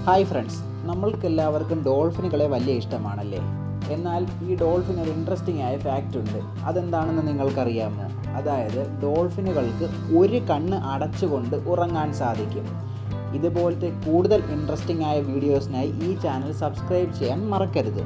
Hi friends, നമ്മൾക്കെല്ലാവർക്കും ഡോൾഫിനുകളെ വലിയ ഇഷ്ടമാണല്ലേ? എന്നാൽ ഈ ഡോൾഫിന് ഒരു ഇൻട്രസ്റ്റിംഗ് ആയ ഫാക്റ്റ് ഉണ്ട്. അതെന്താണെന്ന് നിങ്ങൾക്കറിയാമോ? അതായത് ഡോൾഫിനുകൾക്ക് ഒരു കണ്ണ് അടച്ചുകൊണ്ട് ഉറങ്ങാൻ സാധിക്കും. ഇതുപോലത്തെ കൂടുതൽ ഇൻട്രസ്റ്റിംഗ് ആയ വീഡിയോസിനായി ഈ ചാനൽ സബ്സ്ക്രൈബ് ചെയ്യാൻ മറക്കരുത്.